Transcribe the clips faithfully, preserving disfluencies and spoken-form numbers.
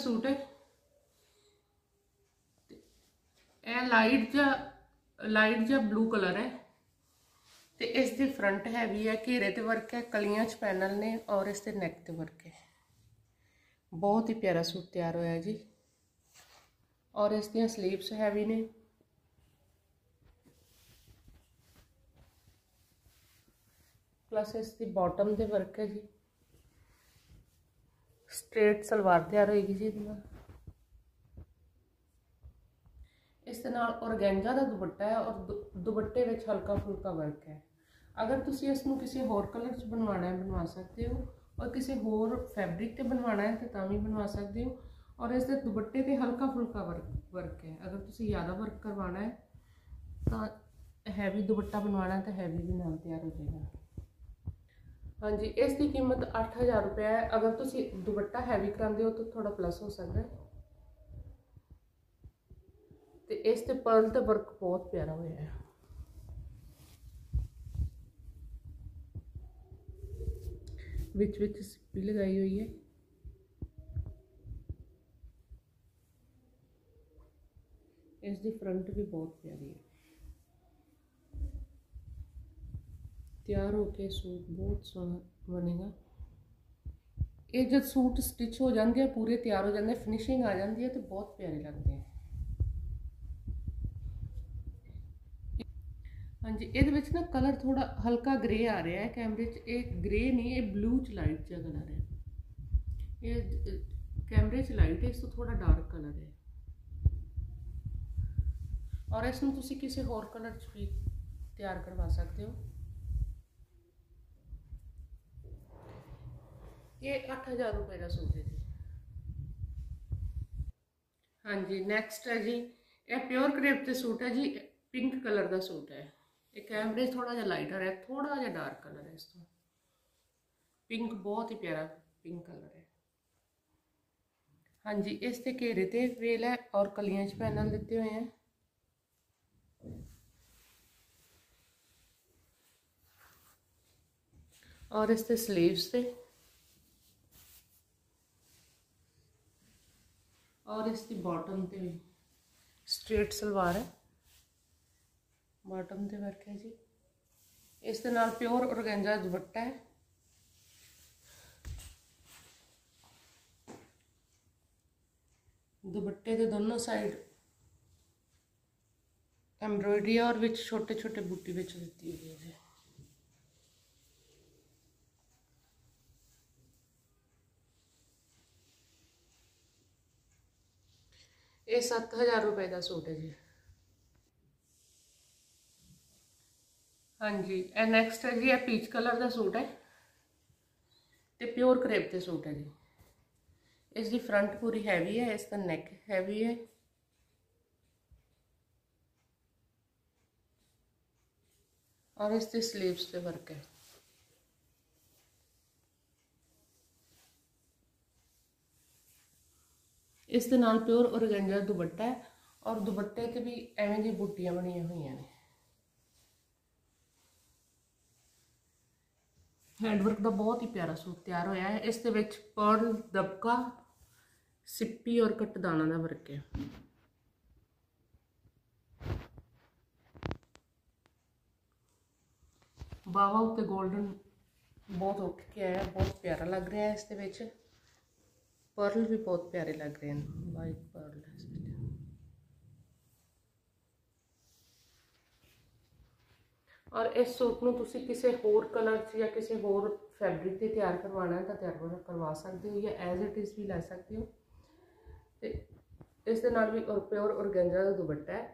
Suit है। यह light जा लाइट जा ब्लू कलर है तो इसकी फ्रंट हैवी है, घेरे ते वर्क है, कलियां च पैनल ने और इसके नैक ते वर्क है। बहुत ही प्यारा सूट तैयार होया जी। और इसदियां स्लीव्स हैवी ने, प्लस इसकी बॉटम दे वर्क है जी। स्ट्रेट सलवार तैयार होएगी जी। इस ऑर्गेंजा का दुपट्टा है और दुपट्टे में हल्का फुल्का वर्क है। अगर तुसी इसनूं किसी होर कलर च बनवाना है बनवा सकते हो, और किसी होर फैब्रिक ते बनवाना है तो तां भी बनवा सकते हो। और इस दुपट्टे ते हल्का फुल्का वर्क वर्क है। अगर तुसी ज़्यादा वर्क करवाना है तो हैवी दुपट्टा बनवाना है तो हैवी भी नाल तैयार हो जाएगा। हाँ जी, इसकी कीमत अठ हज़ार रुपया है। अगर तुसी दुपट्टा हैवी कराते हो तो थोड़ा प्लस हो सकता है। तो इस ते पर्ल ते वर्क बहुत प्यारा होया है। विच विच सिप्पी लगाई हुई है। इसकी फ्रंट भी बहुत प्यारी है। तैयार होके सूट बहुत सोहना बनेगा। ये जब सूट स्टिच हो जाते हैं, पूरे तैयार हो जाते हैं, फिनिशिंग आ जाती है तो बहुत प्यारे लगते हैं। हाँ जी, ये ना कलर थोड़ा हल्का ग्रे आ रहा है कैमरे च। ये ग्रे नहीं, ये ब्लू च लाइट जहा कलर है। ये कैमरे च लाइट है, इस तो थोड़ा डार्क कलर है। और इसमें तुसी किसी होर कलर च भी तैयार करवा सकते हो। ये अठ हज़ार रुपये का सूट है जी। हाँ जी, नेक्स्ट है जी, ये प्योर क्रेप के सूट है जी। पिंक कलर का सूट है। ये कैमरे थोड़ा जा लाइटर है, थोड़ा जा डार्क कलर है। इस तो पिंक बहुत ही प्यारा पिंक कलर है। हाँ जी, इसके घेरे ते वेल है और कलियां च पैनल दिते हुए हैं। और इसके स्लीव्स थे और इसकी बॉटम ते भी स्ट्रेट सलवार है। बॉटम ते वर्क है जी। इस दे नाल प्योर ऑर्गेंजा दुपट्टा है। दुपट्टे के दोनों साइड एम्ब्रॉयडरी है और विच छोटे छोटे बूटी विच दिती हुई है। ये सत्त हज़ार रुपये का सूट है जी। हाँ जी, ए नैक्सट है जी, ये पीच कलर का सूट है तो प्योर क्रेप के सूट है जी। इसकी फ्रंट पूरी हैवी है, इसका नैक हैवी है। और इसके स्लीव्स पे वर्क है। इस दे नाल प्योर ऑर्गेंजा दुपट्टा है और दुपट्टे ते भी एवें दी बूटियां बनिया हुई ने। हैंडवर्क का बहुत ही प्यारा सूट तैयार होया है। इस दे विच पर्ल, दबका, सिप्पी और कटदाना का वर्क है। बावा उत्ते गोल्डन बहुत उठ के आया, बहुत प्यारा लग रहा है। इस दे विच पर्ल भी बहुत प्यारे लग रहे हैं, वाइट पर्ल है। और इस सूट में तुसी किसी होर कलर या किसी होर फैब्रिक से तैयार करवाना है तो तैयार करवा सकते हो, या एज इट इज़ भी लै सकते हो। तो इस दे नाल भी प्योर ऑर्गेंजा का दुपट्टा है।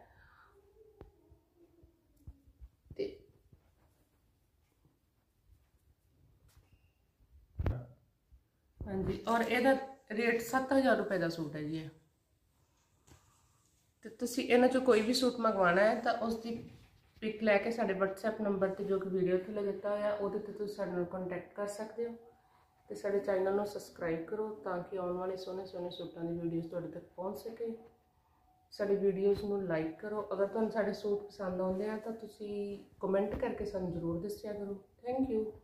हाँ जी, और यदा रेट सत्त हज़ार रुपये का सूट है जी। तो तुसी इन्हां चों कोई भी सूट मंगवाना है तो उसकी पिक लैके साडे व्हाट्सएप नंबर पर जो कि वीडियो थल्ले दिता होया उहदे ते तुसीं साडे नाल कॉन्टैक्ट कर सकते हो। तो साडे चैनल को सबसक्राइब करो ताकि आने वाले सोहने सोहने सूटां दी वीडियोज़ तुहाडे तक पहुँच सके। साडी वीडियोज़ नूं लाइक करो। अगर तुहानूं साडे सूट पसंद आउंदे आ तो तुसीं कमेंट करके सानूं जरूर दस्सिया करो। Thank you.